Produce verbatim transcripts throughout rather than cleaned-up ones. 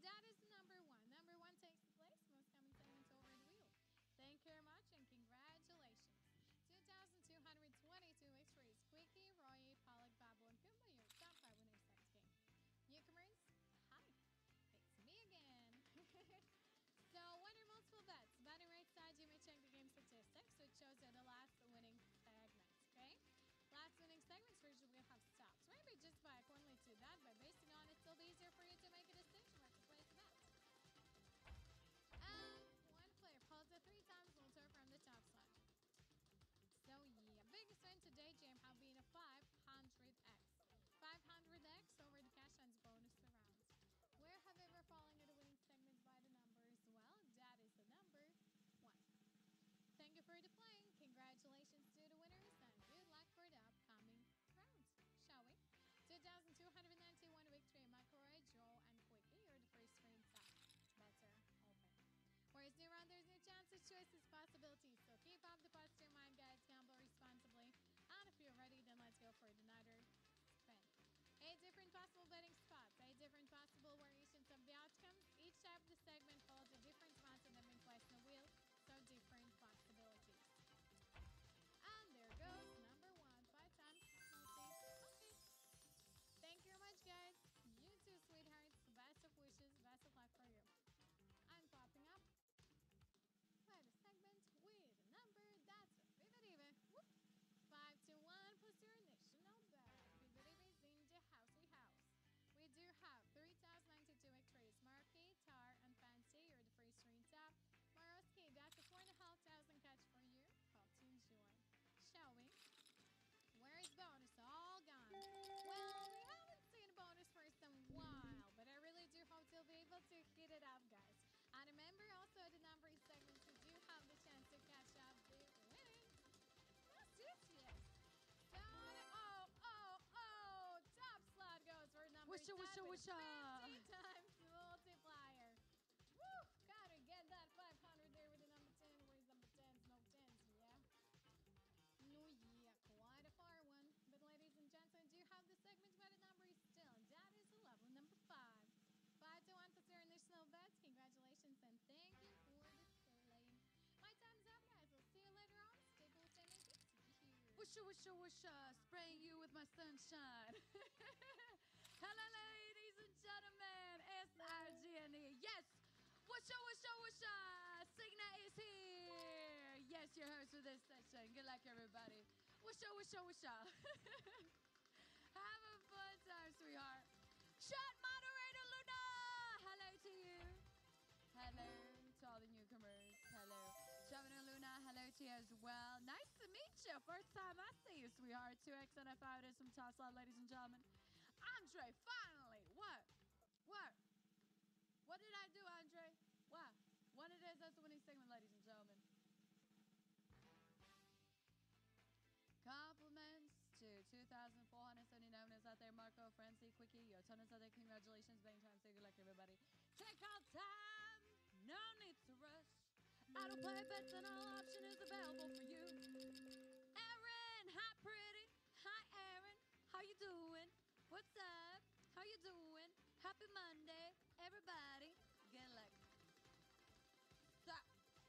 that is number one. Number one takes the place. Most common segments over the wheel. Thank you very much and congratulations. two thousand two hundred twenty-two victories. Quickie, Roy, Pollock, Babel, and Kumba, your top five winners next game. Newcomers, hi. It's me again. So, winner multiple bets. Betting right side, you may check the game statistics, which shows you the last winning segments, okay? Last winning segments usually we have stops. Maybe just by accordingly to that, by basing on it, it'll be easier for you to make a distinction where to place bets. And one player pulls it three times, will turn from the top slot. So yeah, biggest win today, James, have been a five hundred X. five hundred X over the cash hands bonus rounds. Where have you ever fallen in the winning segments by the numbers? Well, that is the number one. Thank you for the playing. Congratulations to the winners and good luck for the upcoming rounds. Shall we? two thousand two hundred ninety-one victory, McElroy, Joel, and Quickie. You're the first three in top. Better open. Whereas new round, there's new chances, choices, possibilities. So keep up the positive mind, guys. Gamble responsibly. And if you're ready, then let's go for another spin. Eight different possible betting spots, eight different possible variations of the outcomes. Each type of the segment holds a different spot that have been placed in the wheel, so different possibilities. And there goes number one, five times. Okay. Thank you very much, guys. You too, sweethearts. Best of wishes, best of luck for you. I'm popping up by the segment with a number that's a Viva Whoop. five to one plus your national bet. Viva is in the house we house. We do have three thousand ninety-two victories. Marky, Tar, and Fancy, you're the first three top. Maroski, that's a four thousand five hundred catch for you. Hope to enjoy. Shall we? Where is bonus? All gone. Well, we haven't seen a bonus for some while, but I really do hope to be able to hit it up, guys. And remember also the number segments, you do have the chance to catch up the winning. That's it, yes. So, oh, oh, oh, top slot goes for number Wisha, wisha, wisha. fifty times multiplier. Woo! Gotta get that five hundred there with the number ten. Where's number ten? No tens, yeah. No, yeah, quite a far one. But ladies and gentlemen, do you have the segment where the number is still? That is the level number five. Five to one plus your initial bets. Congratulations and thank you for the playing. My time's up, guys. We'll see you later on. Stay cool, stay naked. See you here. Wisha, wisha, wisha, spraying you with my sunshine. Hello, ladies and gentlemen. S I G N E. Yes. Wisha, wisha, wisha. Signa is here. Yes, your host for this session. Good luck, everybody. Wisha, wisha, wisha. Have a fun time, sweetheart. Chat moderator Luna. Hello to you. Hello to all the newcomers. Hello. Javin and Luna, hello to you as well. Nice to meet you. First time I see you, sweetheart. two X N F out is some toss love, ladies and gentlemen. Andre, finally. What? What? What did I do, Andre? What? What it is, that's the winning segment, ladies and gentlemen. Compliments to two thousand four hundred seventy-nine winners out there. Marco, Francie, Quickie, your tons out there. Congratulations. Betting time. Say good luck, everybody. Take all time. No need to rush. I don't play bets and all option is available for you. Erin, hi, pretty. Hi, Erin. How you doing? What's up? How you doing? Happy Monday, everybody. Good luck. Stop.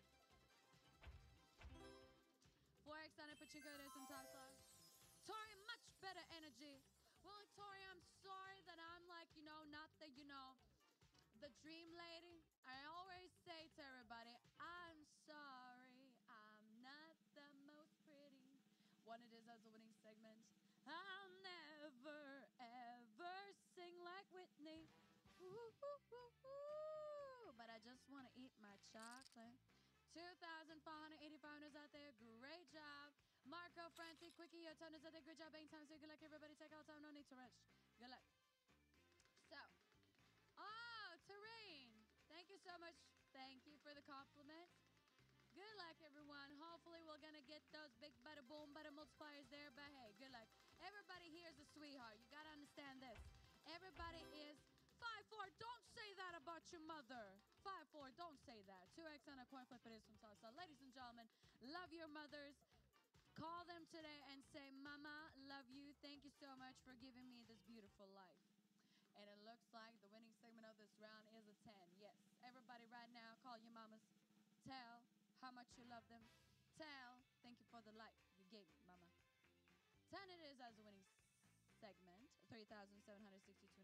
four X on it, Pachinko, there's some top slots. Tori, much better energy. Well, Tori, I'm sorry that I'm like, you know, not the, you know, the dream lady. I always say to everybody, I'm sorry, I'm not the most pretty. One it is as a winning segment. I'll never, ever sing like Whitney. Ooh, ooh, ooh, ooh. But I just want to eat my chocolate. two thousand four hundred eighty-five winners out there. Great job. Marco, Francie, Quickie, your toners out there. Good job. Bang time. So good luck, everybody. Take all time. No need to rush. Good luck. So, oh, Terrain. Thank you so much. Thank you for the compliment. Good luck, everyone. Hopefully, we're going to get those big bada boom, bada multipliers there. But hey, good luck. Everybody here is a sweetheart. You got to understand this. Everybody is five four. Don't say that about your mother. five four. Don't say that. two X on a coin flip. It is from Salsa. Ladies and gentlemen, love your mothers. Call them today and say, Mama, love you. Thank you so much for giving me this beautiful life. And it looks like the winning segment of this round is a ten. Yes. Everybody right now, call your mamas. Tell how much you love them. Tell, thank you for the life you gave me, mama. ten it is as a winning segment. three thousand seven hundred sixty-two